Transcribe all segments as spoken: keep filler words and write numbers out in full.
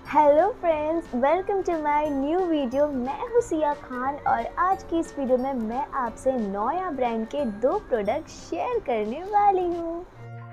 Hello friends, welcome to my new video. मैं हूँ सिया खान और आज की इस वीडियो में मैं आपसे नोया ब्रांड के दो प्रोडक्ट शेयर करने वाली हूँ।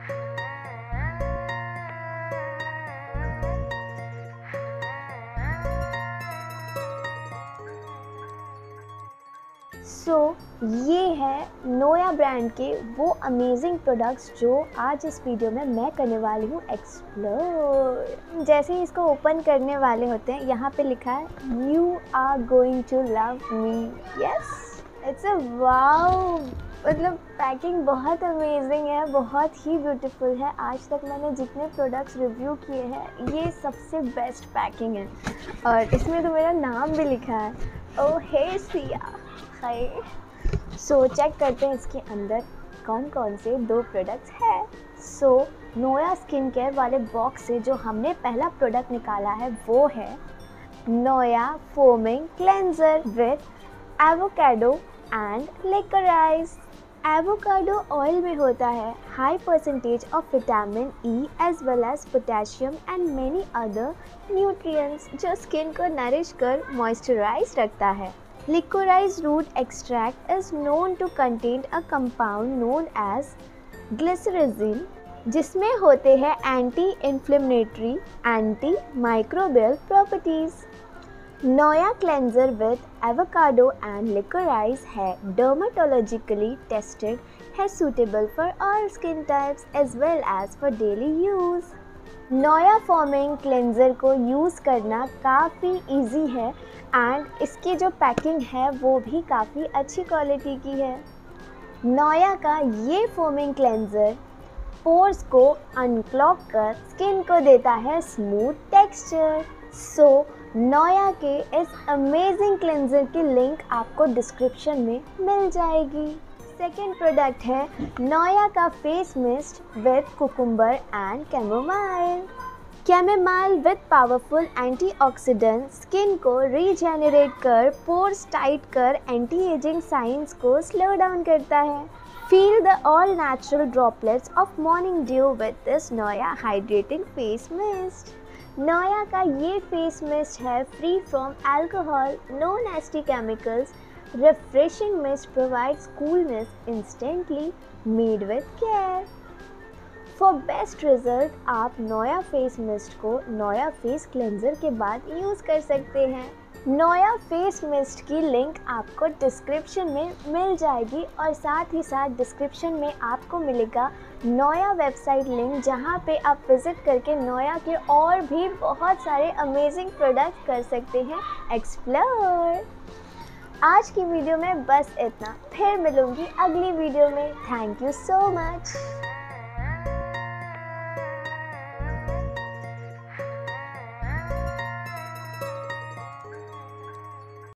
सो so, ये है नोया ब्रांड के वो अमेजिंग प्रोडक्ट्स जो आज इस वीडियो में मैं करने वाली हूँ एक्सप्लोर। जैसे ही इसको ओपन करने वाले होते हैं, यहाँ पे लिखा है you are going to love me. Yes, it's a wow. मतलब पैकिंग बहुत अमेजिंग है, बहुत ही ब्यूटीफुल है। आज तक मैंने जितने प्रोडक्ट्स रिव्यू किए हैं ये सबसे बेस्ट पैकिंग है और इसमें तो मेरा नाम भी लिखा है, ओ हे सिया। हाय, सो चेक करते हैं इसके अंदर कौन कौन से दो प्रोडक्ट्स है। सो नोया स्किन केयर वाले बॉक्स से जो हमने पहला प्रोडक्ट निकाला है वो है Noya foaming cleanser with avocado and liquorice. Avocado oil में होता है high percentage of vitamin E as well as potassium and many other nutrients जो स्किन को नरिश कर मॉइस्चराइज रखता है। Liquorice root extract is known to contain a compound known as glycyrrhizin, जिसमें होते हैं anti inflammatory, anti microbial properties. Noya cleanser with avocado and liquorice है dermatologically tested, है suitable for all skin types as well as for daily use। Noya foaming cleanser को use करना काफ़ी easy है and इसकी जो पैकिंग है वो भी काफ़ी अच्छी क्वालिटी की है। नोया का ये फोमिंग क्लेंजर पोर्स को अनक्लॉग कर स्किन को देता है स्मूथ टेक्सचर। सो नोया के इस अमेजिंग क्लेंजर की लिंक आपको डिस्क्रिप्शन में मिल जाएगी। सेकेंड प्रोडक्ट है नोया का face mist with cucumber and chamomile. Chamomile with powerful antioxidant skin को रीजेनरेट कर, पोर्स टाइट कर, एंटी एजिंग साइंस को स्लो डाउन करता है। Feel the all natural droplets of morning dew with this Noah hydrating face mist. Noya का ये face mist है free from alcohol, no nasty chemicals. Refreshing mist provides coolness instantly, made with care. For best result, आप Noya face mist को Noya face cleanser के बाद use कर सकते हैं। नोया फेस मिस्ट की लिंक आपको डिस्क्रिप्शन में मिल जाएगी और साथ ही साथ डिस्क्रिप्शन में आपको मिलेगा नोया वेबसाइट लिंक, जहां पे आप विज़िट करके नोया के और भी बहुत सारे अमेजिंग प्रोडक्ट कर सकते हैं एक्सप्लोर। आज की वीडियो में बस इतना, फिर मिलूंगी अगली वीडियो में। Thank you so much.